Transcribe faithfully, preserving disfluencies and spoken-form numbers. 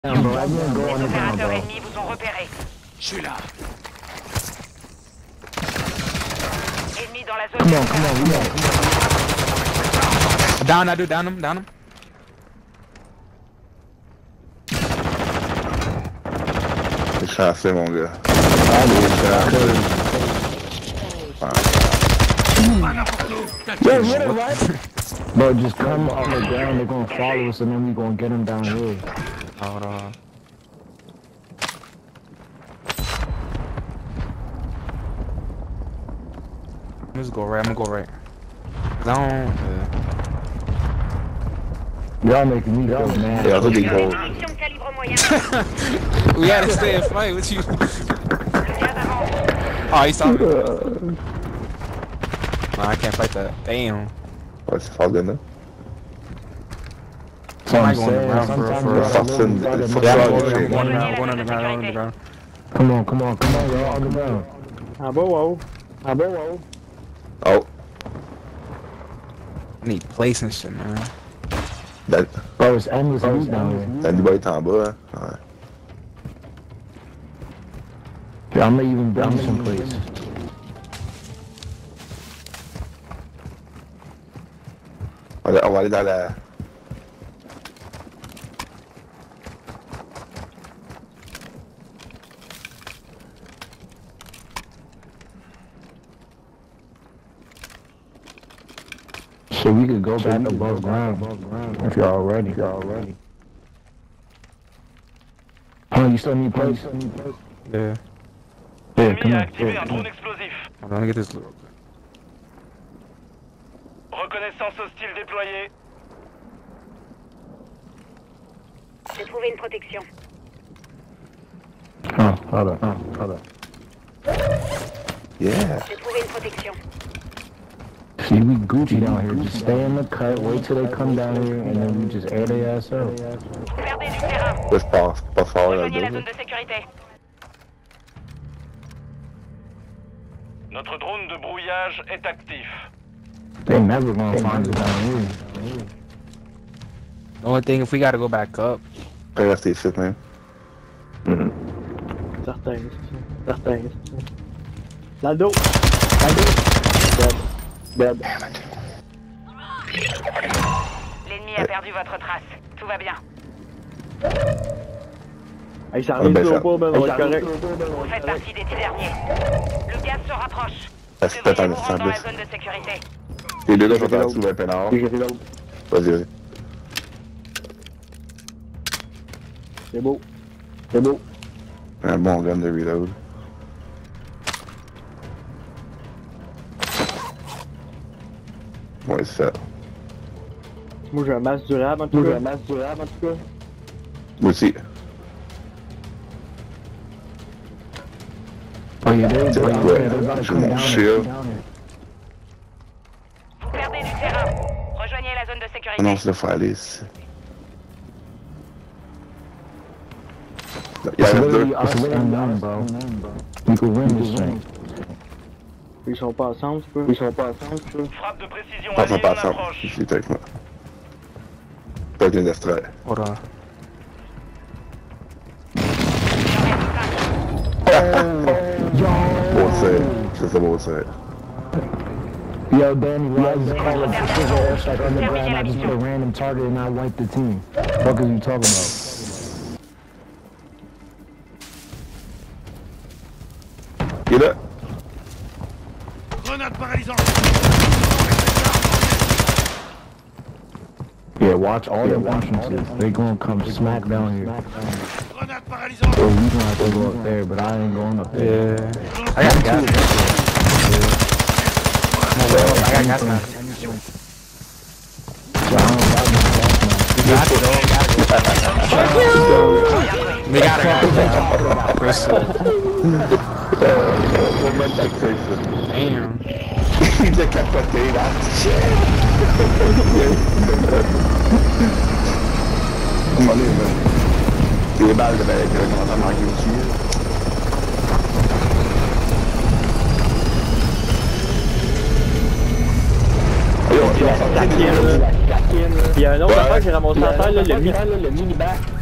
Bro, I didn't go on Les the ground, opérateurs bro. ennemis vous ont repéré. Je suis là. Ennemis dans la zone. Come on, come on, we got it. Down, I do, down him, down him. T'es chanceux, mon gars. Yo, what a right? Bro, just come on the ground, they're gonna follow us and then we gonna get them down here. Hold on. Let's go right, I'm gonna go right. Zone. Y'all making me feel mad. Yeah, I think they go. Munitions calibre moyen. Yeah. We gotta stay and fight with you. Bien d'avance. Oh, he saw me. No, I can't fight that. Damn. Ouais, c'est fort de là. So I'm I go on the saying, ground, bro, sometimes for you real. gotta Fucking- move better, fuck man. Yeah, I'm yeah, going, yeah. I'm going underground, I'm going underground, I'm going underground. Come on, come on, come on, y'all on the ground. Ah bah wow. Ah, bro, whoa. Oh, I need place and shit, man. that, Bro, it's endless loot down here. Danny Boy est en bas, hein. Ouais. Yeah, I'm gonna even bring you some place. On va, on va aller dans la... So we could go back above ground if y'all ready. If y'all ready. Oh, you still need place? Yeah. Yeah, Ennemi come a on. activé un drone explosif. Hold on, let me get this little. Reconnaissance hostile déployée. J'ai trouvé une protection. Oh, hold up, oh, hold up. Yeah. J'ai trouvé une protection. See, we Gucci down here. Just stay in the cut, wait till they come down here, and then we just air their ass out. Perdez du terrain. Là, je pense pas fort Rejoignez la là-dedans. zone de sécurité. Notre drone de brouillage est actif. They never gonna find us down here. The only thing, if we gotta go back up. Après, rester ici, même. Certain. Certain. L'ado. L'ado. Dead. Dead. L'ennemi a perdu votre trace. Tout va bien. Hey, ça Ah, arrive ben, toujours ça- pas, ben, on va être correct. Vous faites partie des dix derniers. Le gaz se rapproche. Ça Vous se fait devriez en vous rendre dans la semblance. zone de sécurité. Les deux là sont en dessous, ben, peinard. J'ai fait l'autre. Vas-y, vas-y. C'est beau. C'est beau. Un bon gun de reload. Ouais, c'est ça. Moi j'ai un masque durable en tout cas. Moi j'ai un masque durable en tout cas. Moi aussi. Oh, yeah, they, Tiens, oh, yeah, ouais, they're about to j'ai come mon down here. shield. Down here. Vous perdez du terrain. Rejoignez la zone de Ah sécurité. non, c'est là, faut aller ici. Il y en It's a deux. literally us and them, bro. We could win this thing. Ils sont pas ensemble, tu peux. Ils sont pas ensemble, tu peux. Frappe de précision Passons alliée pas en ensemble. approche. Ici, t'es avec moi. Pas qu'une d'Estrade. Hold on. Beau tir. Ça, c'est beau tir. Yo, Danny, why is call it precision airstrike on the ground? I just put a random target and I wipe the team. What are you talking about? Il est là. Grenade paralysante. Yeah, watch all your entrances. They gonna come smack down here. Grenade paralysante. Or we gonna have to go up there, but I ain't going up there. Yeah. I got gas. I got gas now. So I don't got no gas We got it, though. We got it. Crystal. Damn. Il a capoté là. Les balles de balai qu'on a manqué aussi. La quatrième, là. Il y a un autre affaire que j'ai ramassé en terre, là, le mini-bac.